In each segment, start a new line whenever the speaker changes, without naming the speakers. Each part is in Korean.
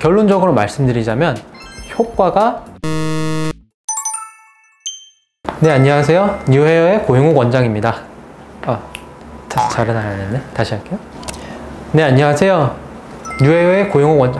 결론적으로 말씀드리자면 효과가 네, 안녕하세요. 뉴헤어의 고용욱 원장입니다. 잘은 안 했네. 다시 할게요. 네, 안녕하세요. 뉴헤어의 고용욱 원장.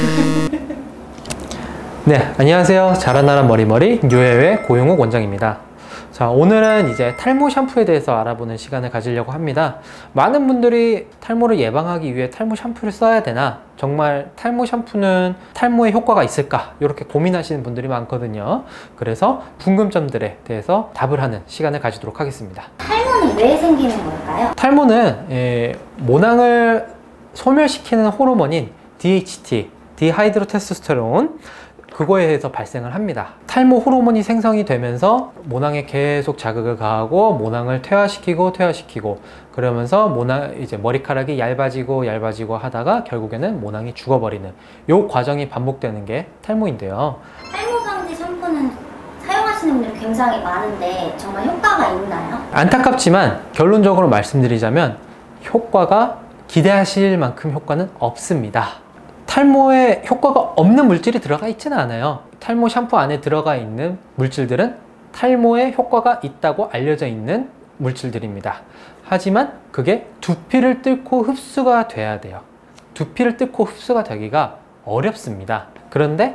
네, 안녕하세요. 자라나라 머리머리 뉴헤어의 고용욱 원장입니다. 자, 오늘은 이제 탈모 샴푸에 대해서 알아보는 시간을 가지려고 합니다. 많은 분들이 탈모를 예방하기 위해 탈모 샴푸를 써야 되나, 정말 탈모 샴푸는 탈모에 효과가 있을까, 이렇게 고민하시는 분들이 많거든요. 그래서 궁금점들에 대해서 답을 하는 시간을 가지도록 하겠습니다.
탈모는 왜 생기는 걸까요?
탈모는 모낭을 소멸시키는 호르몬인 DHT, 디하이드로테스토스테론, 그거에 의해서 발생을 합니다. 탈모 호르몬이 생성이 되면서 모낭에 계속 자극을 가하고 모낭을 퇴화시키고 그러면서 이제 머리카락이 얇아지고 하다가 결국에는 모낭이 죽어버리는 요 과정이 반복되는 게 탈모인데요.
탈모 방지 샴푸는 사용하시는 분들이 굉장히 많은데 정말 효과가 있나요?
안타깝지만 결론적으로 말씀드리자면 효과가 기대하실 만큼 효과는 없습니다. 탈모에 효과가 없는 물질이 들어가 있지는 않아요. 탈모 샴푸 안에 들어가 있는 물질들은 탈모에 효과가 있다고 알려져 있는 물질들입니다. 하지만 그게 두피를 뚫고 흡수가 돼야 돼요. 두피를 뚫고 흡수가 되기가 어렵습니다. 그런데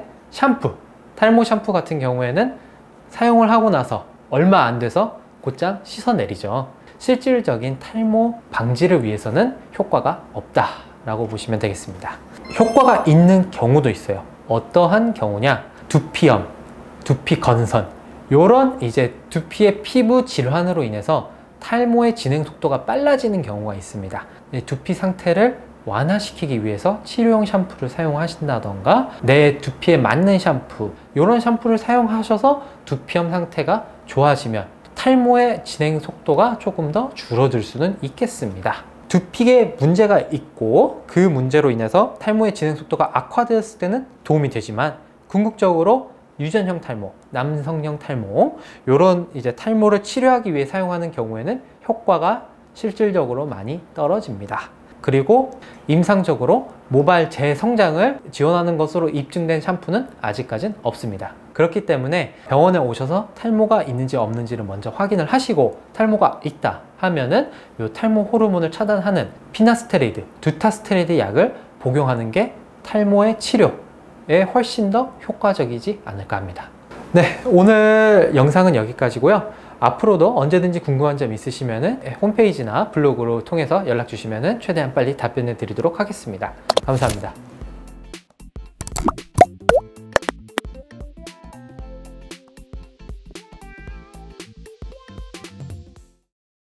탈모 샴푸 같은 경우에는 사용을 하고 나서 얼마 안 돼서 곧장 씻어내리죠. 실질적인 탈모 방지를 위해서는 효과가 없다라고 보시면 되겠습니다. 효과가 있는 경우도 있어요. 어떠한 경우냐? 두피염, 두피 건선, 요런 이제 두피의 피부 질환으로 인해서 탈모의 진행 속도가 빨라지는 경우가 있습니다. 두피 상태를 완화시키기 위해서 치료용 샴푸를 사용하신다던가 내 두피에 맞는 샴푸, 요런 샴푸를 사용하셔서 두피염 상태가 좋아지면 탈모의 진행 속도가 조금 더 줄어들 수는 있겠습니다. 두피에 문제가 있고 그 문제로 인해서 탈모의 진행 속도가 악화되었을 때는 도움이 되지만 궁극적으로 유전형 탈모, 남성형 탈모, 이런 이제 탈모를 치료하기 위해 사용하는 경우에는 효과가 실질적으로 많이 떨어집니다. 그리고 임상적으로 모발 재성장을 지원하는 것으로 입증된 샴푸는 아직까지는 없습니다. 그렇기 때문에 병원에 오셔서 탈모가 있는지 없는지를 먼저 확인을 하시고 탈모가 있다 하면은 이 탈모 호르몬을 차단하는 피나스테리드, 두타스테리드 약을 복용하는 게 탈모의 치료에 훨씬 더 효과적이지 않을까 합니다. 네, 오늘 영상은 여기까지고요. 앞으로도 언제든지 궁금한 점 있으시면 홈페이지나 블로그로 통해서 연락 주시면 최대한 빨리 답변해 드리도록 하겠습니다. 감사합니다.